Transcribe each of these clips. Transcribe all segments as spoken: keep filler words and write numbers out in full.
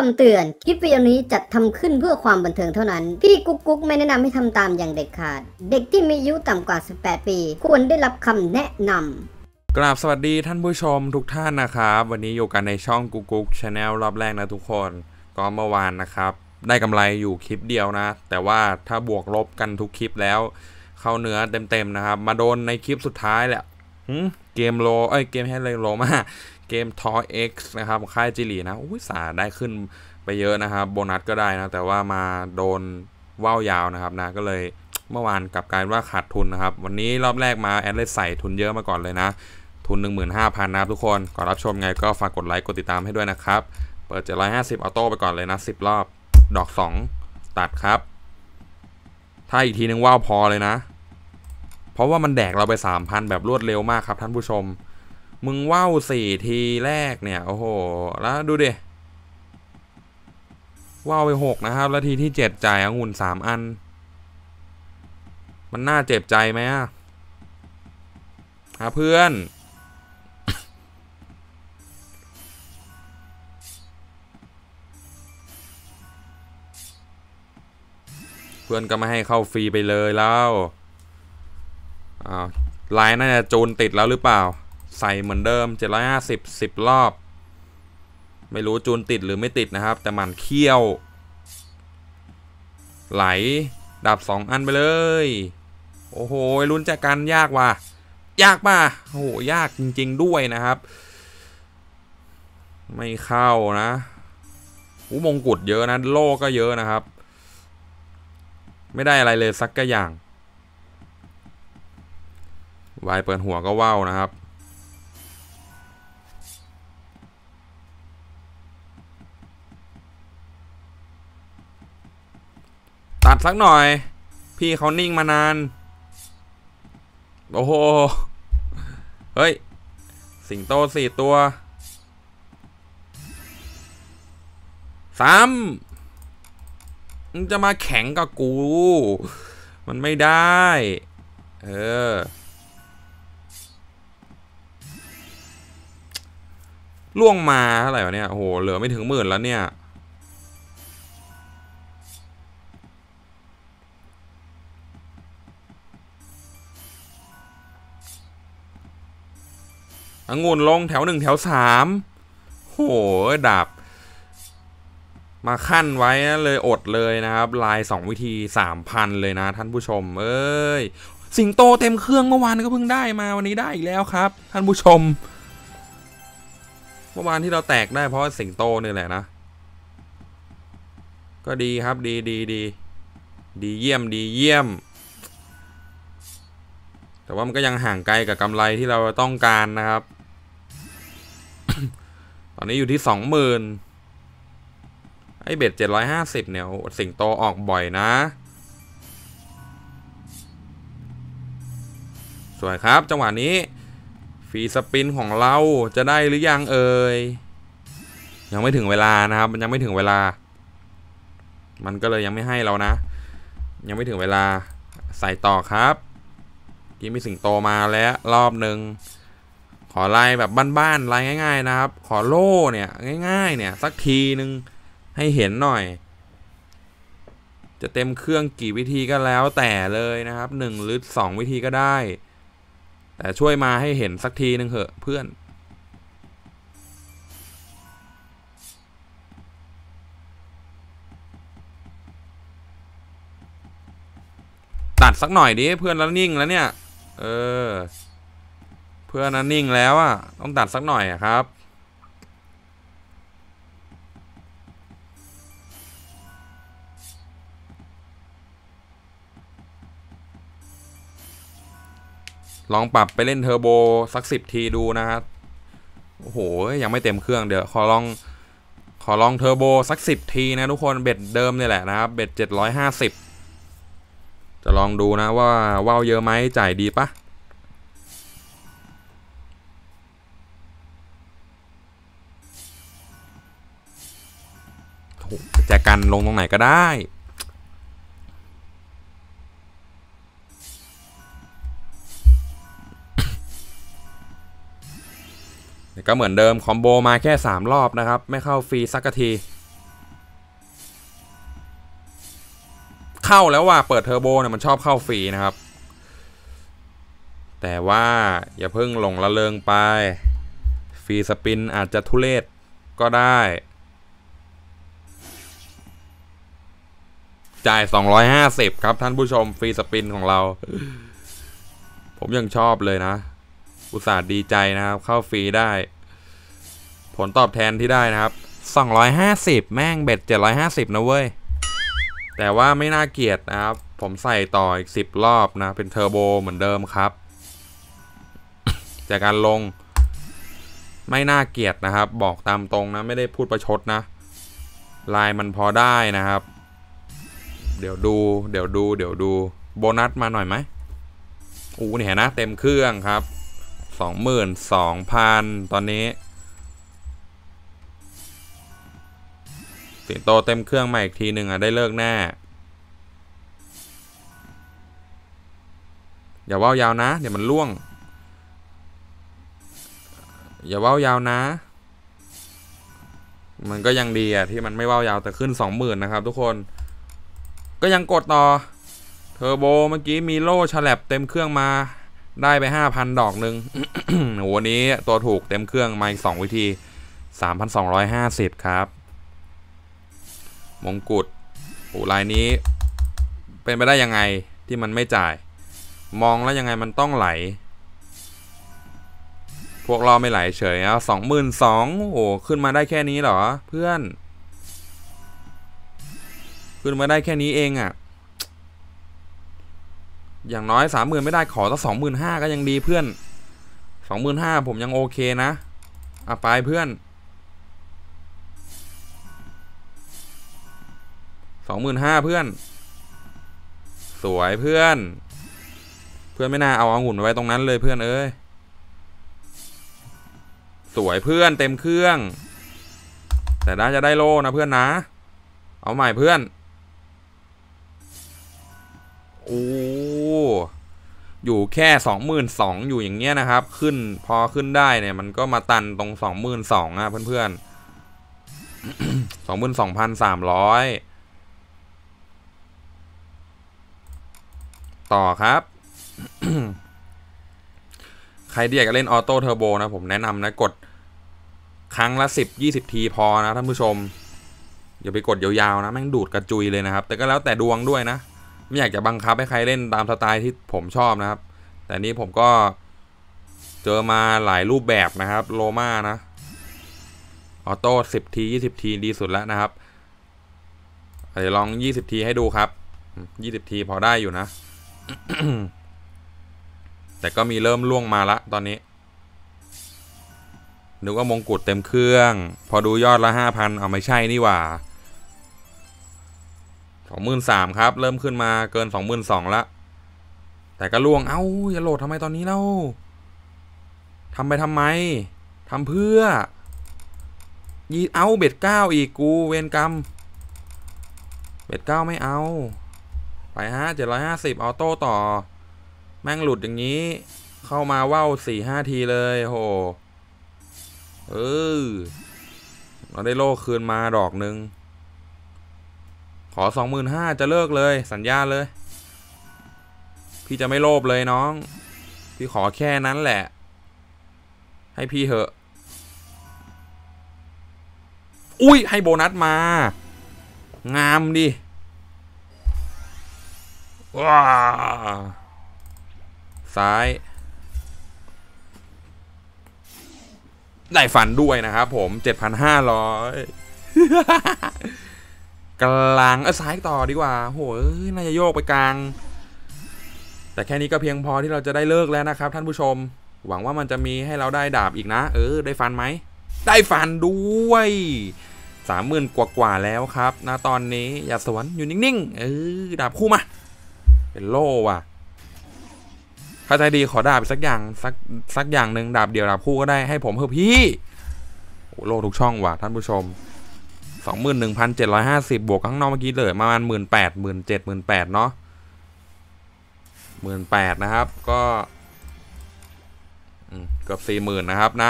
ำเตือนคลิปวิดีโอนี้จัดทำขึ้นเพื่อความบันเทิงเท่านั้นพี่กุ๊กกุ๊กไม่แนะนำให้ทำตามอย่างเด็ดขาดเด็กที่มีอายุต่ำกว่าสิบแปดปีควรได้รับคำแนะนำกราบสวัสดีท่านผู้ชมทุกท่านนะครับวันนี้อยู่กันในช่องกุ๊กกุ๊ก Channel รอบแรกนะทุกคนก็เมื่อวานนะครับได้กำไรอยู่คลิปเดียวนะแต่ว่าถ้าบวกลบกันทุกคลิปแล้วเข้าเนื้อเต็มๆนะครับมาโดนในคลิปสุดท้ายแหละเกมโลเอ้ยเกมแฮร์รี่โลมาเกมทอ เอ็กซ์ นะครับค่ายจิหลีนะอุ้ยสาได้ขึ้นไปเยอะนะครับโบนัสก็ได้นะแต่ว่ามาโดนว่าวยาวนะครับนะก็เลยเมื่อวานกลับกลายว่าขาดทุนนะครับวันนี้รอบแรกมาแอดเลยใส่ทุนเยอะมาก่อนเลยนะทุน หนึ่งหมื่นห้าพัน นะครับทุกคนก่อนรับชมไงก็ฝากกดไลค์กดติดตามให้ด้วยนะครับเปิดเจ็ดร้อยห้าสิบออโต้ไปก่อนเลยนะสิบรอบดอกสองตัดครับถ้าอีกทีนึงว่าวพอเลยนะเพราะว่ามันแดกเราไป สามพัน แบบรวดเร็วมากครับท่านผู้ชมมึงว่าวสี่ทีแรกเนี่ยโอ้โหแล้วดูดิว่าวไปหกนะครับแล้วทีที่เจ็ดจ่ายองุ่นสามอันมันน่าเจ็บใจไหมอะหาเพื่อนเพื่อนก็ไม่ให้เข้าฟรีไปเลยแล้วอ้าวไลน์น่าจะจูนติดแล้วหรือเปล่าใส่เหมือนเดิมเจ็ดร้อยห้าสิบ สิบรอบไม่รู้จูนติดหรือไม่ติดนะครับแต่มันเคี้ยวไหลดับสองอันไปเลยโอ้โหลุ้นจากกันยากว่ะยากป่ะโอ้โหยากจริงๆด้วยนะครับไม่เข้านะอู้มงกุฎเยอะนะโล่ก็เยอะนะครับไม่ได้อะไรเลยสักกอย่างวายเปิดหัวก็ว่าวนะครับตัดสักหน่อยพี่เขานิ่งมานานโอ้โหเฮ้ยสิงโตสี่ตัวสามมึงจะมาแข็งกับกูมันไม่ได้เออล่วงมาเท่าไหร่วะเนี่ยโอ้โหเหลือไม่ถึงหมื่นแล้วเนี่ยองุ่นลงแถวหนึ่งแถวสามโหดาบมาขั้นไว้นะเลยอดเลยนะครับลายสองวิธี สามพัน เลยนะท่านผู้ชมเอ้ยสิงโตเต็มเครื่องเมื่อวานก็เพิ่งได้มาวันนี้ได้อีกแล้วครับท่านผู้ชมเมื่อวานที่เราแตกได้เพราะสิงโตนี่แหละนะก็ดีครับดีดีดีดีเยี่ยมดีเยี่ยมแต่ว่ามันก็ยังห่างไกลกับกำไรที่เราต้องการนะครับ ตอนนี้อยู่ที่สองหมื่นไอเบ็ดเจ็ดร้อยห้าสิบเนี่ยสิงโตออกบ่อยนะสวยครับจังหวะนี้ฟรีสปินของเราจะได้หรือยังเอ่ยยังไม่ถึงเวลานะครับมันยังไม่ถึงเวลามันก็เลยยังไม่ให้เรานะยังไม่ถึงเวลาใส่ต่อครับที่มีสิงโตมาแล้วรอบหนึ่งขอไล่แบบบ้านๆไล่ง่ายๆนะครับขอโล่เนี่ยง่ายๆเนี่ยสักทีนึงให้เห็นหน่อยจะเต็มเครื่องกี่วิธีก็แล้วแต่เลยนะครับหนึ่งหรือสองวิธีก็ได้แต่ช่วยมาให้เห็นสักทีนึงเถอะเพื่อนตัดสักหน่อยดิเพื่อนแล้วนิ่งแล้วเนี่ยเออเพื่อนนั้นนิ่งแล้วอ่ะต้องตัดสักหน่อยอะครับลองปรับไปเล่นเทอร์โบสักสิบทีดูนะครับโอ้โหยังไม่เต็มเครื่องเดี๋ยวขอลองขอลองเทอร์โบสักสิบทีนะทุกคนเบ็ดเดิมนี่แหละนะครับเบ็ดเจ็ดร้อยห้าสิบจะลองดูนะว่าว่าวเยอะไหมจ่ายดีปะแจกันลงตรงไหนก็ได้ก็เหมือนเดิมคอมโบมาแค่สามรอบนะครับไม่เข้าฟรีสักทีเข้าแล้วว่าเปิดเทอร์โบเนี่ยมันชอบเข้าฟรีนะครับแต่ว่าอย่าเพิ่งหลงละเลงไปฟรีสปินอาจจะทุเรศก็ได้จ่ายสองร้อยห้าสิบครับท่านผู้ชมฟรีสปินของเราผมยังชอบเลยนะอุตส่าห์ดีใจนะครับเข้าฟรีได้ผลตอบแทนที่ได้นะครับสองร้อยห้าสิบแม่งเบ็ดเจ็ดร้อยห้าสิบนะเว้ยแต่ว่าไม่น่าเกลียดนะครับผมใส่ต่ออีกสิบรอบนะเป็นเทอร์โบเหมือนเดิมครับจากการลงไม่น่าเกลียดนะครับบอกตามตรงนะไม่ได้พูดประชดนะลายมันพอได้นะครับเดี๋ยวดูเดี๋ยวดูเดี๋ยวดูโบนัสมาหน่อยไหมอู้นี่เห็นนะเต็มเครื่องครับสองหมื่นสองพันตอนนี้สิงโตเต็มเครื่องมาอีกทีหนึ่งอ่ะได้เลิกแน่อย่าว่ายาวนะเดี๋ยวมันล่วงอย่าว่ายาวนะมันก็ยังดีอ่ะที่มันไม่ว่ายาวแต่ขึ้นสองหมื่นนะครับทุกคนก็ยังกดต่อเทอร์โบเมื่อกี้มีโล่ฉลับเต็มเครื่องมาได้ไป ห้าพัน ดอกหนึ่ง โหวันนี้ตัวถูกเต็มเครื่องมาอีกสองวิธี สามพันสองร้อยห้าสิบ ครับมงกุฎโอ้ลายนี้เป็นไปได้ยังไงที่มันไม่จ่ายมองแล้วยังไงมันต้องไหลพวกเราไม่ไหลเฉยเอาสองหมื่นสองโอ้ขึ้นมาได้แค่นี้เหรอเพื่อนขึ้นมาได้แค่นี้เองอ่ะอย่างน้อยสามหมื่นไม่ได้ขอตั้งสองหมื่นห้าก็ยังดีเพื่อนสองหมื่นห้าผมยังโอเคนะอ่ะไปเพื่อนสองหมื่นห้าเพื่อนสวยเพื่อนเพื่อนไม่น่าเอาองุ่นไว้ตรงนั้นเลยเพื่อนเอ้ยสวยเพื่อนเต็มเครื่องแต่น่าจะได้โล่นะเพื่อนนะเอาใหม่เพื่อนโอ้อยู่แค่สองหมื่นสองอยู่อย่างเงี้ยนะครับขึ้นพอขึ้นได้เนี่ยมันก็มาตันตรงสองหมื่นสองอ่ะเพื่อนๆ สองหมื่นสองพันสามร้อยต่อครับ ใครที่อยากจะเล่นออโต้เทอร์โบนะผมแนะนำนะกดครั้งละสิบ ยี่สิบทีพอนะท่านผู้ชมอย่าไปกดยาวๆนะแม่งดูดกระจุยเลยนะครับแต่ก็แล้วแต่ดวงด้วยนะไม่อยากจะบังคับให้ใครเล่นตามสไตล์ที่ผมชอบนะครับแต่นี้ผมก็เจอมาหลายรูปแบบนะครับโลมานะออโต้สิบทียี่สิบทีดีสุดแล้วนะครับเดี๋ยวลองยี่สิบทีให้ดูครับยี่สิบทีพอได้อยู่นะ แต่ก็มีเริ่มล่วงมาละตอนนี้นึกว่ามงกุฎเต็มเครื่องพอดูยอดละ ห้าพัน เอาไม่ใช่นี่หว่า สองหมื่นสามพัน ครับเริ่มขึ้นมาเกิน สองหมื่นสองพัน ละแต่ก็ล่วงเอ้าอย่าโหลดทำไมตอนนี้เล่าทำไปทำไมทำเพื่อยีเอาเบ็ดเก้าอีกกูเวรกรรมเบ็ดเก้าไม่เอาไปฮะเจ็ดร้อยห้าสิบออโต้ต่อแม่งหลุดอย่างนี้เข้ามาว่าว สี่ห้า ทีเลยโหเออเราได้โล่คืนมาดอกหนึ่งขอ สองหมื่นห้าพัน จะเลิกเลยสัญญาเลยพี่จะไม่โลภเลยน้องพี่ขอแค่นั้นแหละให้พี่เหอะอุ้ยให้โบนัสมางามดิว้าซ้ายได้ฟันด้วยนะครับผม เจ็ดพันห้าร้อย กลางเออซ้ายต่อดีกว่าโหยน่าจะโยกไปกลางแต่แค่นี้ก็เพียงพอที่เราจะได้เลิกแล้วนะครับท่านผู้ชมหวังว่ามันจะมีให้เราได้ดาบอีกนะเออได้ฟันไหมได้ฟันด้วยสามหมื่นกว่าๆแล้วครับนะตอนนี้อย่าสวนอยู่นิ่งๆเออดาบคู่มาเป็นโล่ว่ะถ้าใจดีขอดาบสักอย่างสักสักอย่างหนึ่งดาบเดียวดาบคู่ก็ได้ให้ผมเถอะพี่โอ้โล่ทุกช่องว่ะท่านผู้ชม สองหมื่นหนึ่งพันเจ็ดร้อยห้าสิบ บวกข้างนอกเมื่อกี้เหลือประมาณ หนึ่งหมื่นแปดพัน หนึ่งหมื่นเจ็ดพัน หนึ่งหมื่นแปดพัน เนาะ หนึ่งหมื่นแปดพัน นะครับก็เกือบ สี่หมื่น นะครับนะ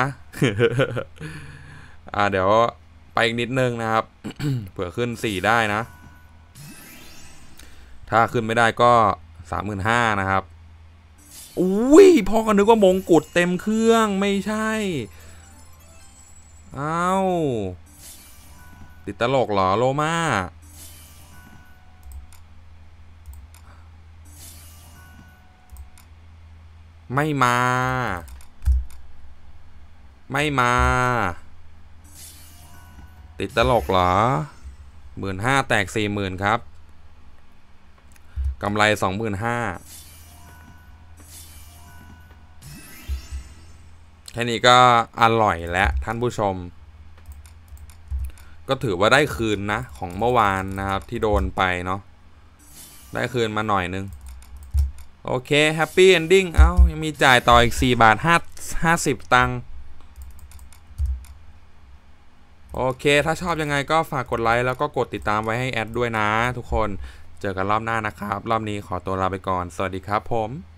อ่าเดี๋ยวไปอีกนิดนึงนะครับ เผื่อขึ้นสี่ได้นะทถ้าขึ้นไม่ได้ก็ สามหมื่นห้าพัน นะครับอุ้ยพ่อก็นึกว่ามงกุฎเต็มเครื่องไม่ใช่อ้าวติดตลกเหรอโลมาไม่มาไม่มาติดตลกเหรอหมื่นห้าแตกสี่หมื่นครับกำไรสองหมื่นห้าแค่นี้ก็อร่อยแล้วท่านผู้ชมก็ถือว่าได้คืนนะของเมื่อวานนะครับที่โดนไปเนาะได้คืนมาหน่อยนึงโอเคแฮปปี้เอนดิ้งเอ้ายังมีจ่ายต่ออีกสี่บาทห้าสิบตังค์โอเคถ้าชอบยังไงก็ฝากกดไลค์แล้วก็กดติดตามไว้ให้แอดด้วยนะทุกคนเจอกันรอบหน้านะครับรอบนี้ขอตัวลาไปก่อนสวัสดีครับผม